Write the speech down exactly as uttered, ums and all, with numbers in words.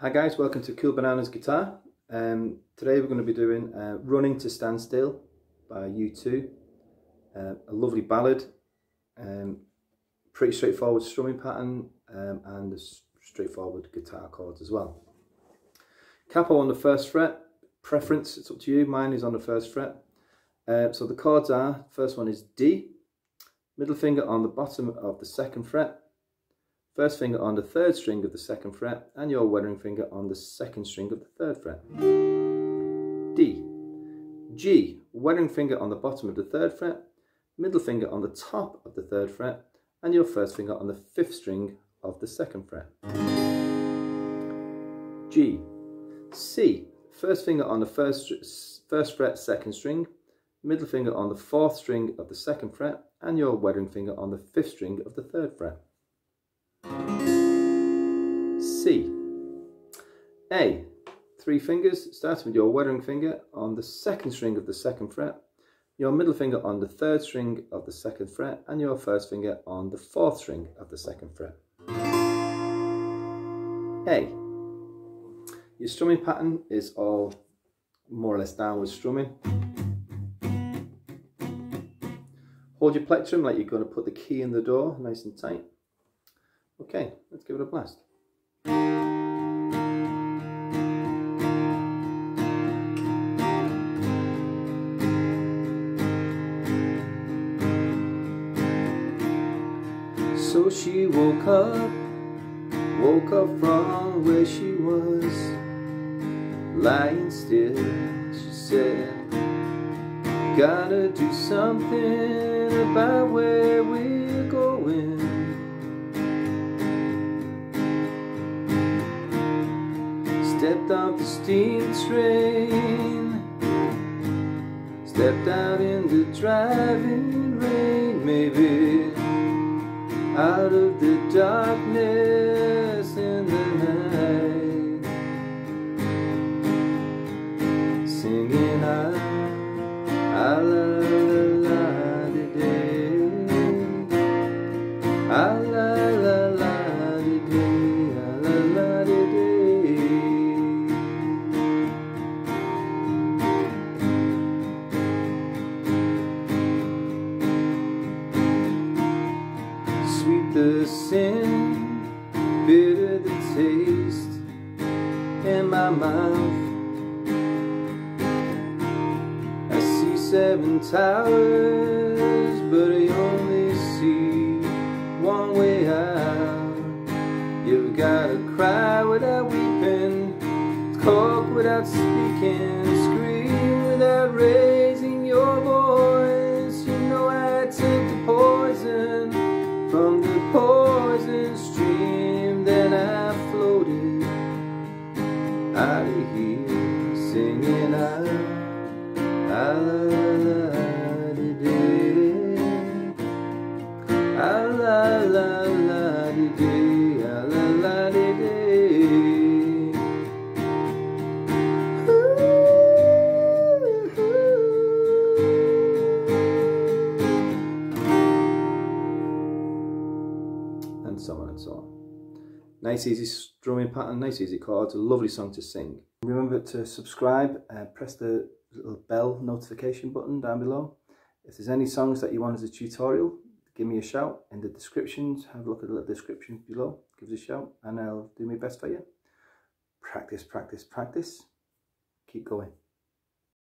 Hi guys, welcome to Cool Bananas Guitar. Um, today we're going to be doing uh, Running to Stand Still by U two, uh, a lovely ballad, um, pretty straightforward strumming pattern um, and straightforward guitar chords as well. Capo on the first fret, preference, it's up to you, mine is on the first fret. Uh, so the chords are, first one is D, middle finger on the bottom of the second fret, first finger on the third string of the second fret, and your weathering finger on the second string of the third fret. D. G. Weathering finger on the bottom of the third fret, middle finger on the top of the third fret, and your first finger on the fifth string of the second fret. G. C. First finger on the first, first fret, second string, middle finger on the fourth string of the second fret, and your weathering finger on the fifth string of the third fret. C. A. Three fingers, starting with your weathering finger on the second string of the second fret, your middle finger on the third string of the second fret, and your first finger on the fourth string of the second fret. A. Your strumming pattern is all more or less downward strumming. Hold your plectrum like you're going to put the key in the door, nice and tight. Okay, let's give it a blast. So she woke up, woke up from where she was, lying still. She said, gotta do something about where we're going. Stepped off the steam train, stepped out in the driving rain, maybe out of the darkness in the night, singing ah, ah la la la di day, ah la la la di day, ah la la di day. Sweet the sin, bitter the taste in my mouth. I see seven towers, but I only see one way out. You've gotta cry without weeping, talk without speaking, scream without raising your voice. You know I take the poison from the poison stream, then I floated out of here, singing ah, ah la la di day, ah la la la di day, ah la la di day. And so on and so on. Nice easy strumming pattern, nice easy chords, a lovely song to sing. Remember to subscribe, uh, press the little bell notification button down below. If there's any songs that you want as a tutorial, give me a shout in the descriptions. Have a look at the little description below, give us a shout and I'll do my best for you. Practice, practice, practice. Keep going.